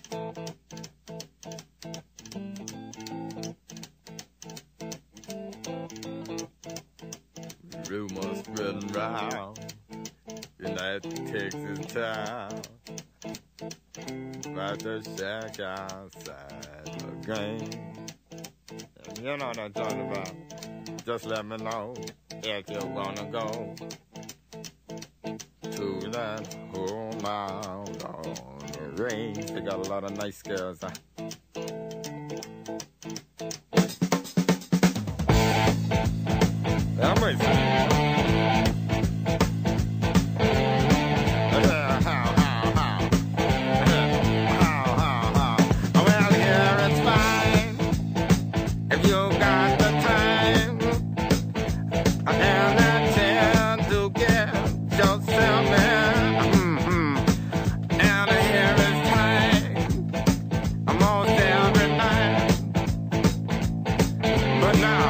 Rumors spreading round in that Texas town about the shack outside the game. You know what I'm talking about. Just let me know if you wanna go to that home out on the range. They got a lot of nice girls. I'm racing. But now